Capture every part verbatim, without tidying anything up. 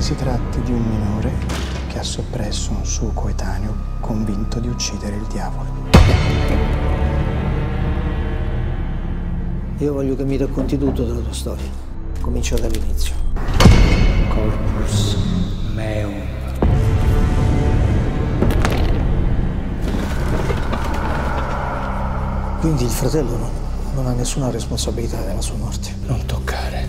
si tratti di un minore che ha soppresso un suo coetaneo convinto di uccidere il diavolo. Io voglio che mi racconti tutto della tua storia. Comincio dall'inizio. Corpus meum. Quindi il fratello non, non ha nessuna responsabilità della sua morte. Non toccare.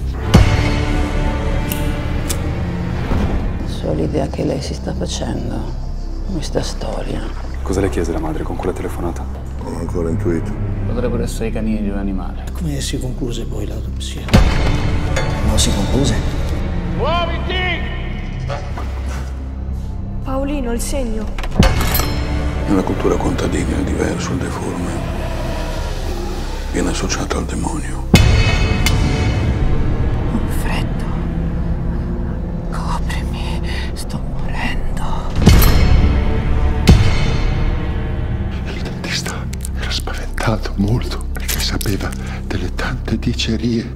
So l'idea che lei si sta facendo questa storia. Cosa le chiese la madre con quella telefonata? Non ho ancora intuito. Potrebbero essere i canini di un animale. Come si concluse poi l'autopsia? Non si concluse? Paolino, il segno. Nella cultura contadina è diverso il deforme. Viene associato al demonio. Ho freddo. Coprimi, sto morendo. Il dentista era spaventato molto perché sapeva delle tante dicerie.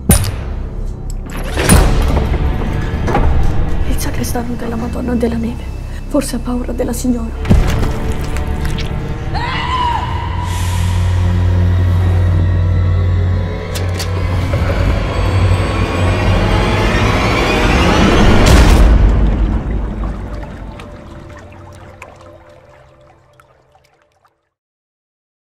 Il sacrestano della Madonna della Neve. Forse ha paura della signora.